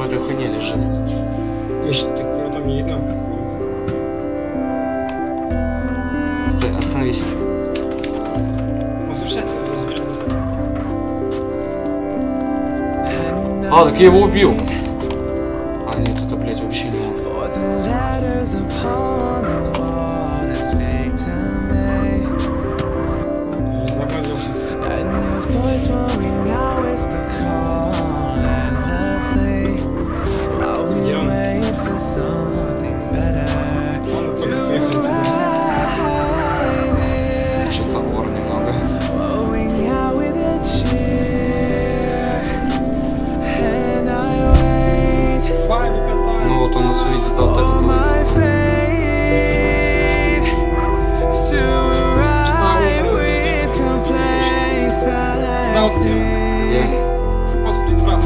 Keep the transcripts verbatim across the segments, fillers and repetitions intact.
в этой хуйне лежит. Там не видно. Стой, остановись. А, так я его убил. А, нет, это, блядь, вообще не он. Где он? Что-то ор немного. Ну вот он нас увидит, а вот этот лысый. Где? Господи, сразу.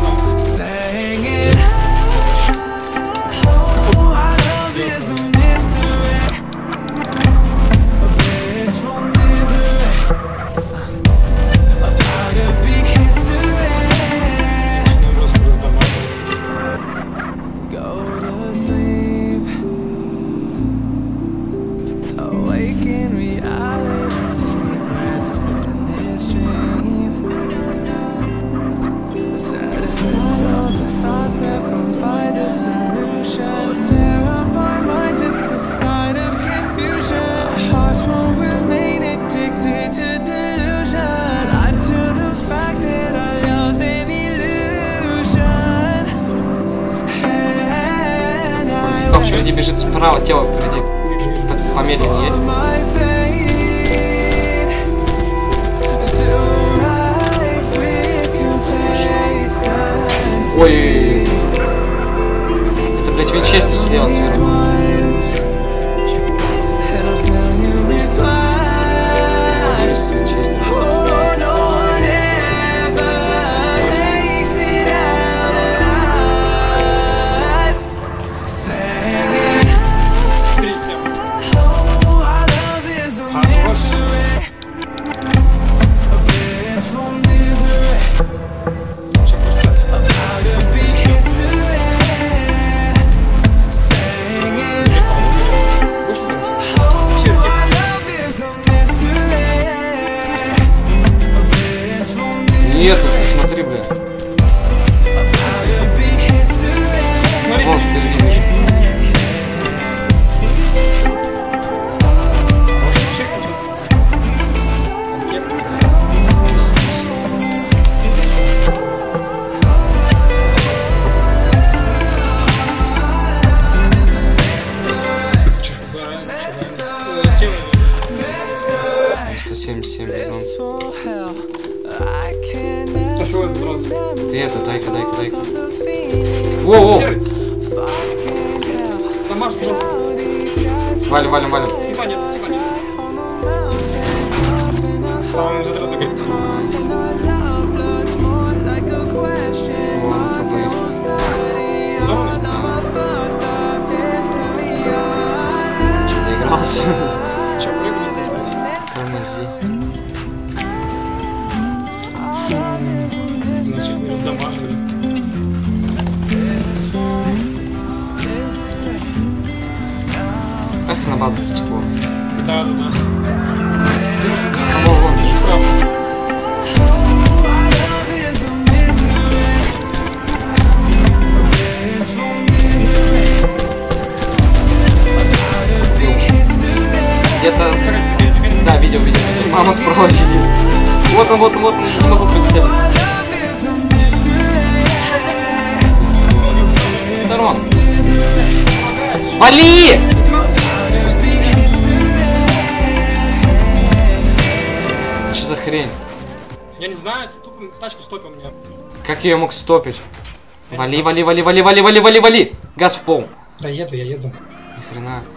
Впереди бежит справа, тело впереди. Помедленнее едет. Ой, это, блядь, винчестер слева сверху. С винчестером. Нет, ты смотри, бля. Вон впереди бежит. Становись, становись. сто семьдесят семь бизон. Ты это, дай-ка, дай-ка, дай-ка. Воу-воу! Валим, валим, валим. Вон, фабы. Че, доигрался? Тормози. Как на базу за стекло? Да, да, да. Кого вон бежит? Где-то... Да, видел, видел, видел. Мама справа сидит. Вот он, вот он, вот он. Не могу прицелиться. Сторон. Вали! Что за хрень? Я не знаю, тачку стопил меня. Как я ее мог стопить? Вали, вали, вали, вали, вали, вали, вали, вали! Газ в пол. Да еду, я еду. Ни хрена.